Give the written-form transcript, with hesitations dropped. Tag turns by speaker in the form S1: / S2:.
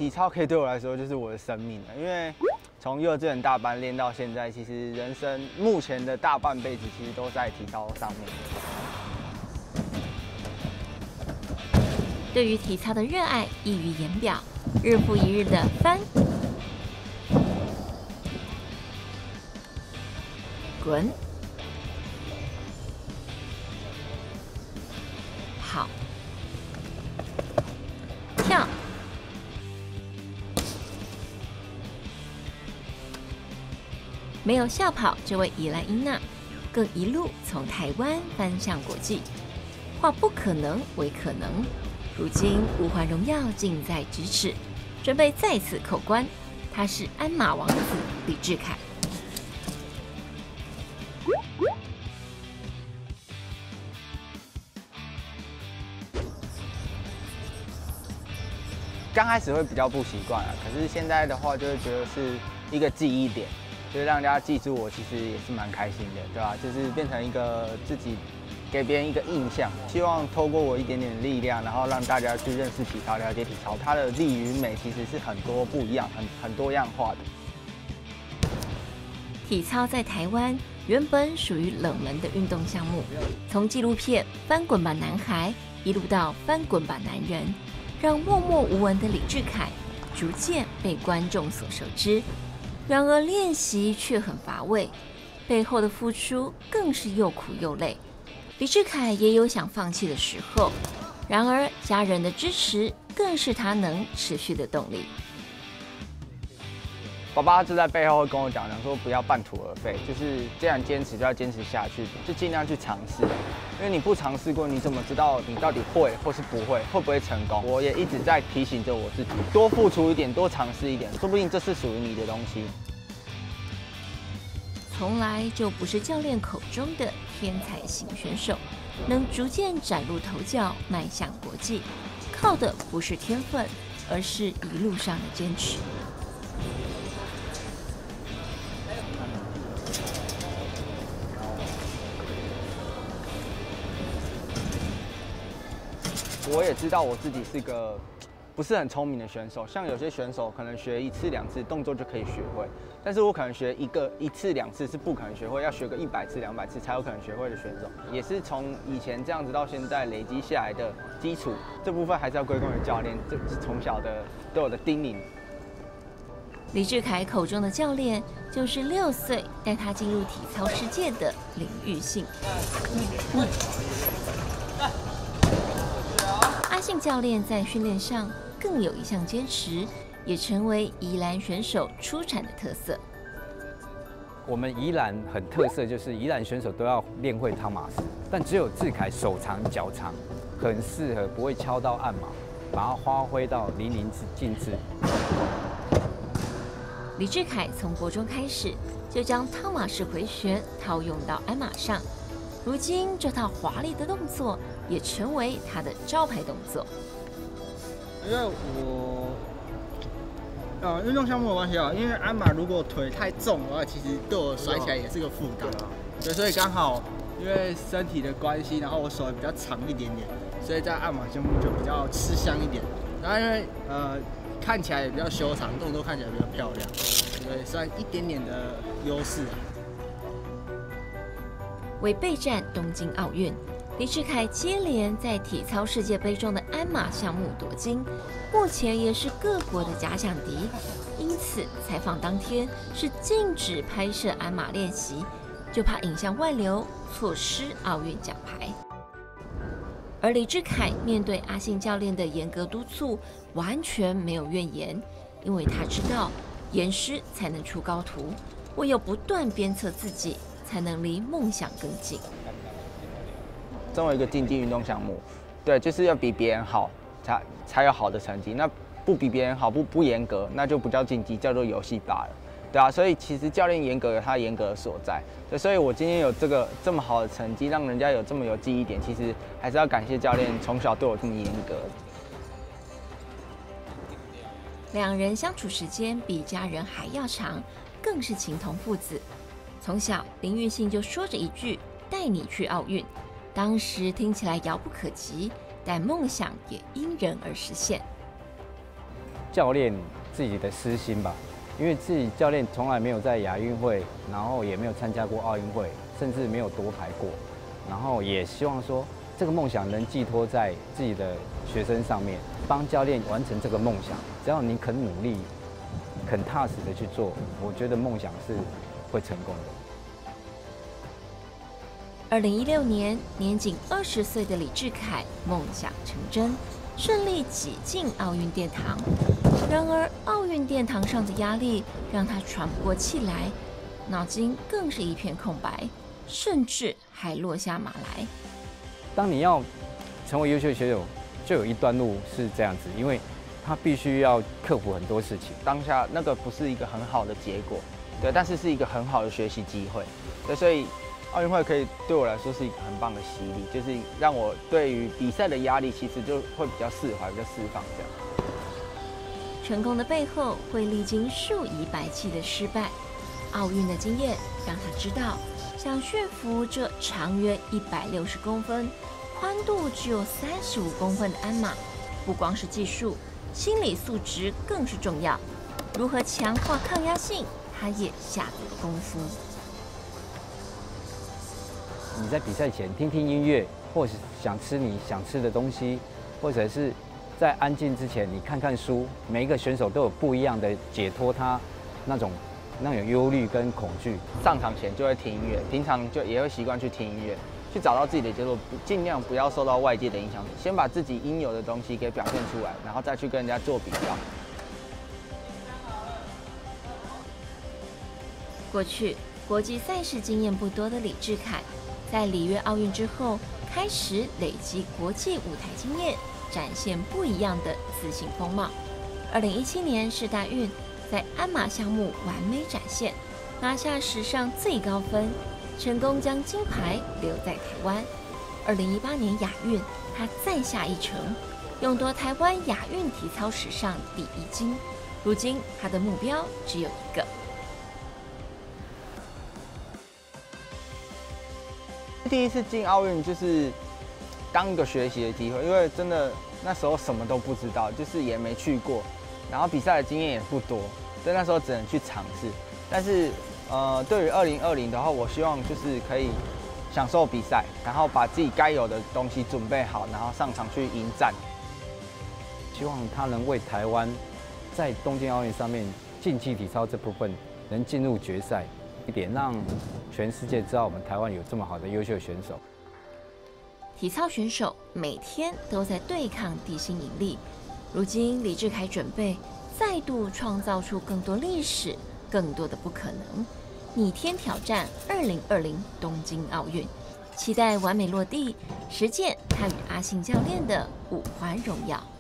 S1: 体操可以对我来说就是我的生命了，因为从幼稚园大班练到现在，其实人生目前的大半辈子其实都在体操上面。
S2: 对于体操的热爱溢于言表，日复一日的翻、滚、跑、跳。没有校跑这位宜兰英娜，更一路从台湾翻向国际，化不可能为可能。如今五环荣耀近在咫尺，准备再次扣关。他是鞍马王子李智凯。
S1: 刚开始会比较不习惯啊，可是现在的话就会觉得是一个记忆点，就是让大家记住我，其实也是蛮开心的，对吧？就是变成一个自己给别人一个印象，希望透过我一点点力量，然后让大家去认识体操、了解体操，它的力与美其实是很多不一样、很多样化的。
S2: 体操在台湾原本属于冷门的运动项目，从纪录片《翻滚吧男孩》一路到《翻滚吧男人》，让默默无闻的李智凯逐渐被观众所熟知。然而练习却很乏味，背后的付出更是又苦又累。李智凯也有想放弃的时候，然而家人的支持更是他能持续的动力。
S1: 爸爸就在背后会跟我讲说不要半途而废，就是既然坚持就要坚持下去，就尽量去尝试。因为你不尝试过，你怎么知道你到底会或是不会，会不会成功？我也一直在提醒着我自己，多付出一点，多尝试一点，说不定这是属于你的东西。
S2: 从来就不是教练口中的天才型选手，能逐渐崭露头角，迈向国际，靠的不是天分，而是一路上的坚持。
S1: 我也知道我自己是个不是很聪明的选手，像有些选手可能学1次2次动作就可以学会，但是我可能学1次2次是不可能学会，要学个100次200次才有可能学会的选手，也是从以前这样子到现在累积下来的基础，这部分还是要归功于教练，这是从小的对我的叮咛。
S2: 李智凯口中的教练，就是6岁带他进入体操世界的林玉信。阿信教练在训练上更有一项坚持，也成为宜兰选手出产的特色。
S3: 我们宜兰很特色，就是宜兰选手都要练会汤马斯，但只有智凯手长脚长，很适合不会敲到鞍马，把它发挥到淋漓尽致。
S2: 李智凯从国中开始就将汤马式回旋套用到鞍马上，如今这套华丽的动作也成为他的招牌动作。
S4: 因为我运动项目的关系啊，因为鞍马如果腿太重的话，其实对我甩起来也是个负担。对，所以刚好因为身体的关系，然后我手也比较长一点点，所以在鞍马项目就比较吃香一点。然后因为看起来也比较修长，动作看起来比较漂亮，所以算一点点的优势啊。
S2: 为备战东京奥运，李智凯接连在体操世界杯中的鞍马项目夺金，目前也是各国的假想敌。因此，采访当天是禁止拍摄鞍马练习，就怕影像外流，错失奥运奖牌。而李智凯面对阿信教练的严格督促，完全没有怨言，因为他知道严师才能出高徒，唯有不断鞭策自己，才能离梦想更近。
S1: 作为一个竞技运动项目，对，就是要比别人好，才有好的成绩。那不比别人好，不严格，那就不叫竞技，叫做游戏罢了，对啊。所以其实教练严格有他严格的所在，对，所以我今天有这么好的成绩，让人家有这么有记忆点，其实还是要感谢教练从小对我这么严格。
S2: 两人相处时间比家人还要长，更是情同父子。从小，林玉信就说着一句“带你去奥运”，当时听起来遥不可及，但梦想也因人而实现。
S3: 教练自己的私心吧，因为自己教练从来没有在亚运会，然后也没有参加过奥运会，甚至没有夺牌过，然后也希望说这个梦想能寄托在自己的学生上面，帮教练完成这个梦想。只要你肯努力、肯踏实的去做，我觉得梦想是会成功的。
S2: 2016年，年仅20岁的李智凯梦想成真，顺利挤进奥运殿堂。然而，奥运殿堂上的压力让他喘不过气来，脑筋更是一片空白，甚至还落下马来。
S3: 当你要成为优秀选手，就有一段路是这样子，因为他必须要克服很多事情。
S1: 当下那个不是一个很好的结果，对，但是是一个很好的学习机会，对，所以奥运会可以对我来说是一个很棒的洗礼，就是让我对于比赛的压力其实就会比较释怀、比较释放这样。
S2: 成功的背后会历经数以百计的失败，奥运的经验让他知道，想驯服这长约160公分、宽度只有35公分的鞍马，不光是技术，心理素质更是重要。如何强化抗压性，他也下足了功夫。
S3: 你在比赛前听听音乐，或是想吃你想吃的东西，或者是在安静之前你看看书。每一个选手都有不一样的解脱他那种忧虑跟恐惧。
S1: 上场前就会听音乐，平常就也会习惯去听音乐，去找到自己的节奏，尽量不要受到外界的影响，先把自己应有的东西给表现出来，然后再去跟人家做比较。
S2: 过去国际赛事经验不多的李智凯，在里约奥运之后，开始累积国际舞台经验，展现不一样的自信风貌。2017年世大运，在鞍马项目完美展现，拿下史上最高分，成功将金牌留在台湾。2018年亚运，他再下一城，勇夺台湾亚运体操史上第1金。如今他的目标只有一个。
S1: 第一次进奥运就是当一个学习的机会，因为真的那时候什么都不知道，就是也没去过，然后比赛的经验也不多，所以那时候只能去尝试。但是对于2020的话，我希望就是可以享受比赛，然后把自己该有的东西准备好，然后上场去迎战。
S3: 希望他能为台湾在东京奥运上面竞技体操这部分能进入决赛。一点让全世界知道我们台湾有这么好的优秀选手。
S2: 体操选手每天都在对抗地心引力，如今李智凯准备再度创造出更多历史，更多的不可能，逆天挑战2020东京奥运，期待完美落地，实践他与阿信教练的5环荣耀。